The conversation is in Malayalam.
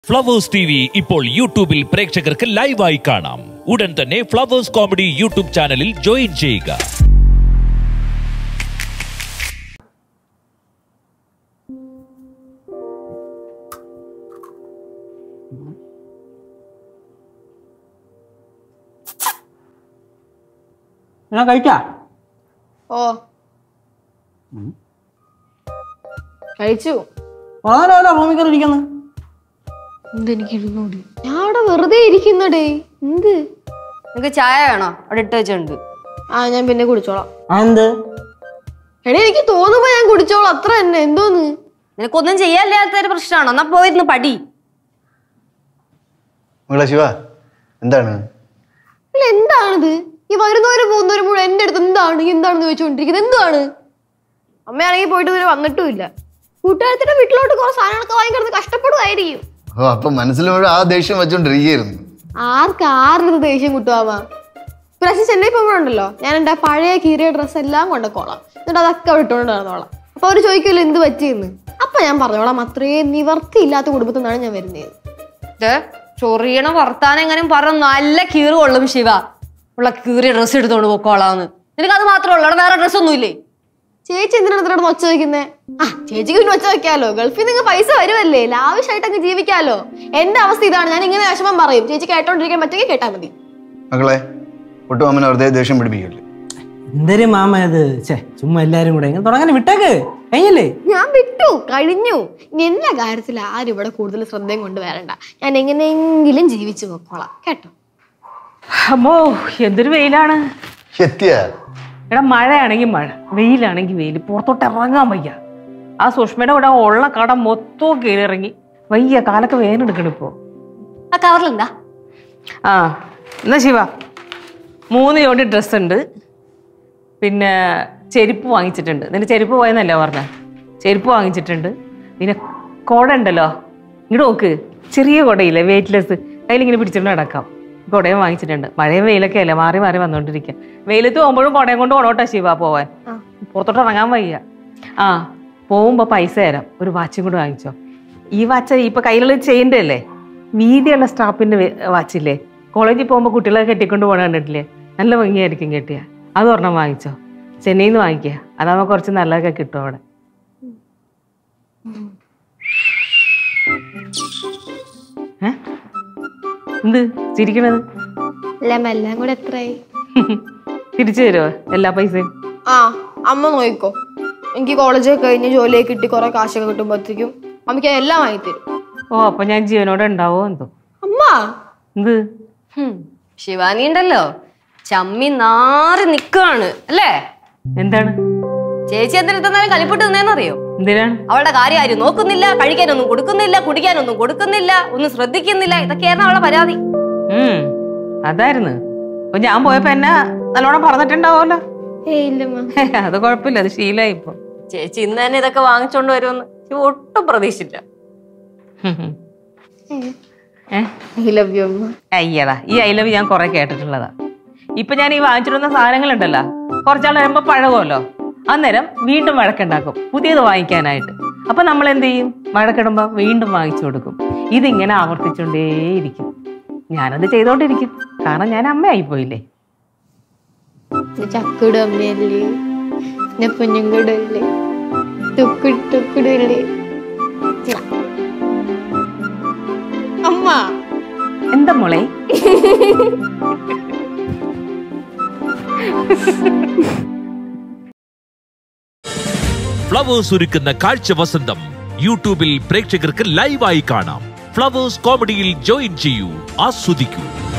ഫ്ലവേഴ്സ് ടിവി ഇപ്പോൾ യൂട്യൂബിൽ പ്രേക്ഷകർക്ക് ലൈവായി കാണാം. ഉടൻ തന്നെ ഫ്ലവേഴ്സ് കോമഡി യൂട്യൂബ് ചാനലിൽ ജോയിൻ ചെയ്യുക. കഴിച്ചാ? ഓ കഴിച്ചു. റൂമിൽ കയറി ഇരിക്കുന്നു. എന്തെനിക്ക് ഇരുന്നൂടി, ഞാൻ അവിടെ വെറുതെ ഇരിക്കുന്നടേ. എന്ത് നിനക്ക് ചായ വേണോ? അവിടെ ഇട്ട് വെച്ചിട്ടുണ്ട്. ആ ഞാൻ പിന്നെ കുടിച്ചോളാം. എന്ത് എടേ, എനിക്ക് തോന്നുമ്പോ ഞാൻ കുടിച്ചോളാം, അത്ര തന്നെ. എന്തോന്ന് നിനക്കൊന്നും ചെയ്യാനില്ലാത്തൊരു പ്രശ്നമാണോ? എന്നാ പോയിരുന്നു പടി. ശിവ എന്താണ് ഇല്ല, എന്താണിത്? ഈ വരുന്നവരും പോകുന്നവരും മുഴുവൻ എന്റെ അടുത്ത് എന്താണെന്ന് ചോദിച്ചുകൊണ്ടിരിക്കുന്നത്. എന്താണ്? അമ്മയാണെങ്കിൽ പോയിട്ട് ഇതുവരെ വന്നിട്ടും ഇല്ല. കൂട്ടുകാരത്തിന്റെ വീട്ടിലോട്ട് കുറെ സാധനങ്ങളൊക്കെ വാങ്ങിക്കിടന്ന് കഷ്ടപ്പെടുമായിരിക്കും. അപ്പൊ മനസ്സിലൂടെ ആ ദേഷ്യം വെച്ചോണ്ടിരിക്കുന്നു. ആരുടെ ദേഷ്യം കിട്ടുവാ? പ്രാവശ്യം ചെന്നൈ പോകുമ്പോഴുണ്ടല്ലോ, ഞാൻ എന്റെ പഴയ കീറിയ ഡ്രസ്സ് എല്ലാം കൊണ്ടുപോളാം, എന്നിട്ട് അതൊക്കെ അവിടെ ഇട്ടുകൊണ്ട് നടന്നോളാം. അപ്പൊ അവര് ചോദിക്കുമല്ലോ എന്ത് പറ്റിയെന്ന്. അപ്പൊ ഞാൻ പറഞ്ഞോളാം, അത്രയും നിവർത്തി ഇല്ലാത്ത കുടുംബത്തിൽ നിന്നാണ് ഞാൻ വരുന്നത്. ചൊറിയണ വർത്താനം എങ്ങനെ പറഞ്ഞ നല്ല കീറ് കൊള്ളും ശിവ. ഉള്ള കീറിയ ഡ്രസ്സ് എടുത്തോണ്ട് പോക്കോളാന്ന്. നിനക്ക് അത് മാത്രമേ ഉള്ളൂ, വേറെ ഡ്രസ്സ് ഒന്നും ഇല്ലേ? ചേച്ചി എന്തിനാണ് ഇത്രയോട് ഒച്ച വയ്ക്കുന്നേ? ആ ചേച്ചിക്ക് പിന്നെ ഒച്ച വെക്കാലോ, ഗൾഫിൽ നിങ്ങൾ പൈസ വരുമല്ലേ, ലാവിഷായിട്ട് അങ്ങ് ജീവിക്കാലോ. എന്റെ അവസ്ഥ ഇതാണ്, ഞാൻ ഇങ്ങനെ വിഷമം പറയും. ചേച്ചി കേട്ടോണ്ടിരിക്കാൻ പറ്റുമെങ്കിൽ കേട്ടാ മതി. മക്കളെ ഒട്ടുമാമനെ വെറുതെ ദേഷ്യം പിടിപ്പിക്കല്ലേ. എന്തൊരു മാമ ഇത്? ചുമ്മാ എല്ലാരും കൂടെ ഇങ്ങനെ തുടങ്ങാൻ വിട്ടേക്ക്. കഴിഞ്ഞല്ലേ? ഞാൻ വിട്ടു, കഴിഞ്ഞു. ഇനി എല്ലാ കാര്യത്തിൽ ആരും ഇവിടെ കൂടുതൽ ശ്രദ്ധയും കൊണ്ട് വരണ്ട. ഞാൻ എങ്ങനെയെങ്കിലും ജീവിച്ചു നോക്കോളാം, കേട്ടോ? അമ്മോ എന്തൊരു വെയിലാണ്. എടാ മഴയാണെങ്കിൽ മഴ, വെയിലാണെങ്കിൽ വെയിൽ, പുറത്തോട്ട് ഇറങ്ങാൻ വയ്യ. ആ സുഷ്മയുടെ കൂടെ ഉള്ള കട മൊത്തവും കയറിയിറങ്ങി വയ്യ, കാലൊക്കെ വേദനെടുക്കണം ഇപ്പോ. ആ കവറിലെന്താ? ആ എന്നാ ശിവ 3 ജോഡി ഡ്രസ്സ് ഉണ്ട്, പിന്നെ ചെരുപ്പ് വാങ്ങിച്ചിട്ടുണ്ട്. നിന്റെ ചെരുപ്പ് പോയെന്നല്ലേ പറഞ്ഞ? ചെരുപ്പ് വാങ്ങിച്ചിട്ടുണ്ട്. പിന്നെ കുട ഉണ്ടല്ലോ, ഇങ്ങോട്ട് നോക്ക്, ചെറിയ കുടയില്ലേ, വെയിറ്റ്ലെസ്, കയ്യിലിങ്ങനെ പിടിച്ചിട്ട് നടക്കാം. കുടയും വാങ്ങിച്ചിട്ടുണ്ട്. മഴയും വെയിലൊക്കെ അല്ലേ, മാറി മാറി വന്നോണ്ടിരിക്കുക. വെയിലത്ത് പോകുമ്പോഴും കുടയും കൊണ്ട് പോണോട്ടാ ശിവ പോവാൻ, പുറത്തോട്ട് ഇറങ്ങാൻ വയ്യ. ആ പോകുമ്പോ പൈസ തരാം, ഒരു വാച്ചും കൂടെ വാങ്ങിച്ചോ. ഈ വാച്ച് ഇപ്പൊ കയ്യിലുള്ള ചെയിൻ്റെ അല്ലേ, വീതിയുള്ള സ്റ്റാപ്പിന്റെ വാച്ചില്ലേ, കോളേജിൽ പോകുമ്പോൾ കുട്ടികളെ കെട്ടിക്കൊണ്ട് പോകണ കണ്ടിട്ടില്ലേ, നല്ല ഭംഗിയായിരിക്കും കെട്ടിയ. അത് ഒരെണ്ണം വാങ്ങിച്ചോ, ചെന്നൈയിൽ നിന്ന് വാങ്ങിക്കുക, അതാകുമ്പോൾ കുറച്ച് നല്ലതൊക്കെ കിട്ടും അവിടെ. എന്ത് ചിരിക്കണത്? എല്ലാം കൂടെ എത്രയായി? തിരിച്ചു തരുമോ എല്ലാ പൈസയും? ആ അമ്മ നോക്കിക്കോ, എനിക്ക് കോളേജൊക്കെ കഴിഞ്ഞ് ജോലിയൊക്കെ കിട്ടി കുറെ കാശൊക്കെ കിട്ടുമ്പോഴത്തേക്കും അമ്മയ്ക്ക് എല്ലാം വാങ്ങിത്തരും. ഓ അപ്പൊ ഞാൻ ജീവനോടെ ഉണ്ടാവോ എന്തോ. അമ്മ എന്ത് ശിവാനി ഉണ്ടല്ലോ, ചമ്മി നാറി നിക്കാണ് അല്ലേ? എന്താണ് ചേച്ചി എന്തിനാലും കളിപ്പിട്ട് നിന്നേന്നറിയോ? എന്തിനാണ്? അവളുടെ കാര്യം ആരും നോക്കുന്നില്ല, കഴിക്കാനൊന്നും കൊടുക്കുന്നില്ല, കുടിക്കാനൊന്നും കൊടുക്കുന്നില്ല, ഒന്നും ശ്രദ്ധിക്കുന്നില്ല. ഇതൊക്കെയായിരുന്നു അവളുടെ പരാതി. അതായിരുന്നു. അപ്പൊ ഞാൻ പോയപ്പോ എന്നെ നല്ലോണം പറഞ്ഞിട്ടുണ്ടാവോല്ലോ. അത് കുഴപ്പമില്ല, അത് ശീലമായി ഇപ്പൊ. ചേച്ചി ഇന്ന് തന്നെ ഇതൊക്കെ വാങ്ങിച്ചോണ്ട് വരുമെന്ന് ഒട്ടും പ്രതീക്ഷിച്ചില്ല. അയ്യടാ, ഈ ഐ ലവ് ഞാൻ കുറെ കേട്ടിട്ടുള്ളതാ. ഇപ്പൊ ഞാൻ ഈ വാങ്ങിച്ചിരുന്ന സാധനങ്ങളുണ്ടല്ലോ, കുറച്ചാൾ വരുമ്പോ പഴകുമല്ലോ, അന്നേരം വീണ്ടും വഴക്കുണ്ടാക്കും പുതിയത് വാങ്ങിക്കാനായിട്ട്. അപ്പൊ നമ്മൾ എന്ത് ചെയ്യും? വഴക്കിടുമ്പോ വീണ്ടും വാങ്ങിച്ചു കൊടുക്കും. ഇതിങ്ങനെ ആവർത്തിച്ചോണ്ടേയിരിക്കും. ഞാനത് ചെയ്തോണ്ടിരിക്കും, കാരണം ഞാൻ അമ്മയായി പോയില്ലേ. ചക്കട അമ്മയല്ലേ, പൊന്നുകൂടല്ലേ, തൊക്കിടല്ലേ അമ്മ. എന്താ മോളെ? ഫ്ലവേഴ്സ് ഒരുക്കുന്ന കാഴ്ച വസന്തം യൂട്യൂബിൽ പ്രേക്ഷകർക്ക് ലൈവായി കാണാം. ഫ്ലവേഴ്സ് കോമഡിയിൽ ജോയിൻ ചെയ്യൂ, ആസ്വദിക്കൂ.